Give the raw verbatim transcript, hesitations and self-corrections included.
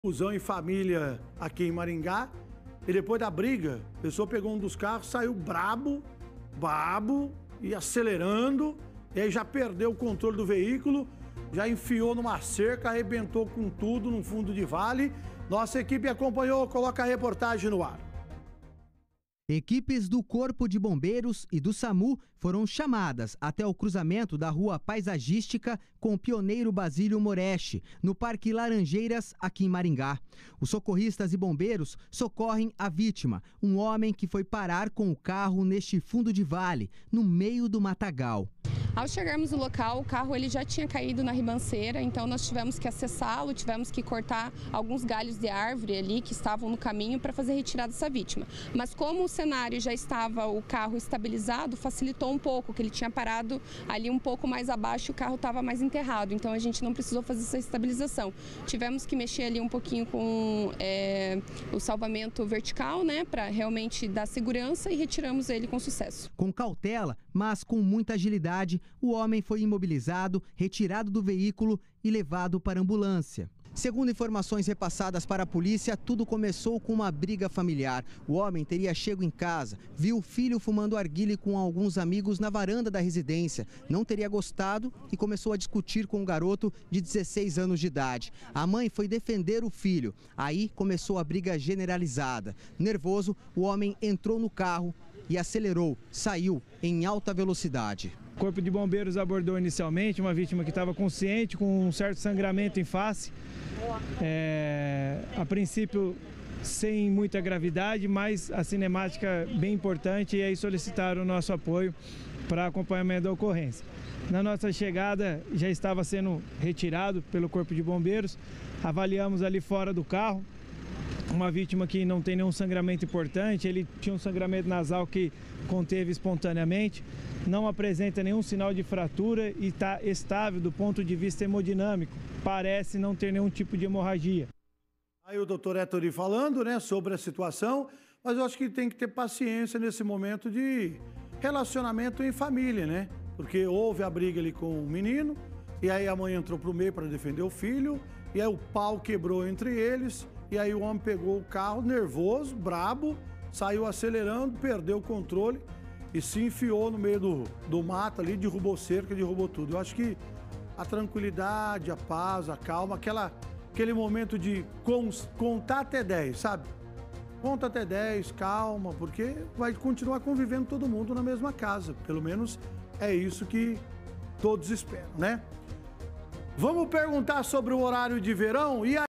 Confusão em família aqui em Maringá. E depois da briga, a pessoa pegou um dos carros, saiu brabo, brabo, e acelerando. E aí já perdeu o controle do veículo, já enfiou numa cerca, arrebentou com tudo no fundo de vale. Nossa equipe acompanhou, coloca a reportagem no ar. Equipes do Corpo de Bombeiros e do SAMU foram chamadas até o cruzamento da Rua Paisagística com o Pioneiro Basílio Moretti, no Parque Laranjeiras, aqui em Maringá. Os socorristas e bombeiros socorrem a vítima, um homem que foi parar com o carro neste fundo de vale, no meio do matagal. Ao chegarmos no local, o carro ele já tinha caído na ribanceira, então nós tivemos que acessá-lo, tivemos que cortar alguns galhos de árvore ali que estavam no caminho para fazer a retirada dessa vítima. Mas como o cenário já estava, o carro estabilizado, facilitou um pouco, que ele tinha parado ali um pouco mais abaixo e o carro estava mais enterrado, então a gente não precisou fazer essa estabilização. Tivemos que mexer ali um pouquinho com é, o salvamento vertical, né, para realmente dar segurança, e retiramos ele com sucesso. Com cautela, mas com muita agilidade, o homem foi imobilizado, retirado do veículo e levado para a ambulância. Segundo informações repassadas para a polícia, tudo começou com uma briga familiar. O homem teria chego em casa, viu o filho fumando arguile com alguns amigos na varanda da residência, não teria gostado e começou a discutir com um garoto de dezesseis anos de idade. A mãe foi defender o filho. Aí começou a briga generalizada. Nervoso, o homem entrou no carro e acelerou, saiu em alta velocidade. O Corpo de Bombeiros abordou inicialmente uma vítima que estava consciente, com um certo sangramento em face. É, a princípio, sem muita gravidade, mas a cinemática bem importante, e aí solicitaram o nosso apoio para acompanhamento da ocorrência. Na nossa chegada, já estava sendo retirado pelo Corpo de Bombeiros, avaliamos ali fora do carro uma vítima que não tem nenhum sangramento importante, ele tinha um sangramento nasal que conteve espontaneamente, não apresenta nenhum sinal de fratura e está estável do ponto de vista hemodinâmico, parece não ter nenhum tipo de hemorragia. Aí o doutor Ettore falando, né, sobre a situação, mas eu acho que tem que ter paciência nesse momento de relacionamento em família, né? Porque houve a briga ali com o menino, e aí a mãe entrou pro meio para defender o filho, e aí o pau quebrou entre eles. E aí o homem pegou o carro, nervoso, brabo, saiu acelerando, perdeu o controle e se enfiou no meio do, do mato ali, derrubou cerca, derrubou tudo. Eu acho que a tranquilidade, a paz, a calma, aquela, aquele momento de contar até dez, sabe? Conta até dez, calma, porque vai continuar convivendo todo mundo na mesma casa. Pelo menos é isso que todos esperam, né? Vamos perguntar sobre o horário de verão? E aí?